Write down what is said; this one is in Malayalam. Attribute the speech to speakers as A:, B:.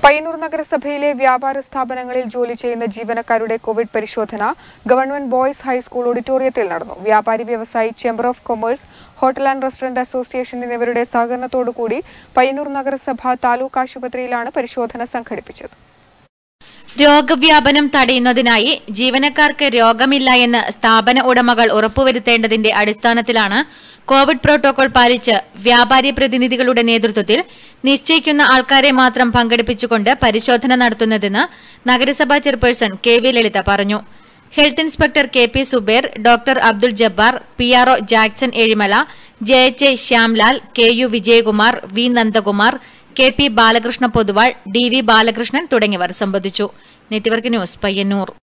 A: പയ്യന്നൂർ നഗരസഭയിലെ വ്യാപാര സ്ഥാപനങ്ങളിൽ ജോലി ചെയ്യുന്ന ജീവനക്കാരുടെ കോവിഡ് പരിശോധന ഗവൺമെന്റ് ബോയ്സ് ഹൈസ്കൂൾ ഓഡിറ്റോറിയത്തിൽ നടന്നു. വ്യാപാരി വ്യവസായി chamber of commerce, hotel and restaurant association എന്നിവരുടെ സഹകരണത്തോടുകൂടി പയ്യന്നൂർ നഗരസഭ താലൂക്ക് ആശുപത്രിയിലാണ് പരിശോധന സംഘടിപ്പിച്ചത്.
B: രോഗവ്യാപനം തടയുന്നതിനായി ജീവനക്കാർക്ക് രോഗമില്ല എന്ന് സ്ഥാപന ഉടമകൾ ഉറപ്പുവരുത്തേണ്ടതിന്റെ അടിസ്ഥാനത്തിലാണ് കോവിഡ് പ്രോട്ടോകോൾ പാലിച്ച് വ്യാപാരി പ്രതിനിധികളുടെ നേതൃത്വത്തിൽ നിശ്ചയിക്കുന്ന ആൾക്കാരെ മാത്രം പങ്കെടുപ്പിച്ചുകൊണ്ട് പരിശോധന നടത്തുന്നതെന്ന് നഗരസഭാ ചെയർപേഴ്സൺ കെ.വി. ലളിത പറഞ്ഞു. Health inspector K P. Zubair, doctor Abdul Jabbar, PRO Jackson Ezhimala, JH Shyamlal, KU Vijayakumar, V Nandakumar, KP Balakrishna Poduval, DV Balakrishnan തുടങ്ങിയവർ സംബന്ധിച്ചു. Network news, Payyanur.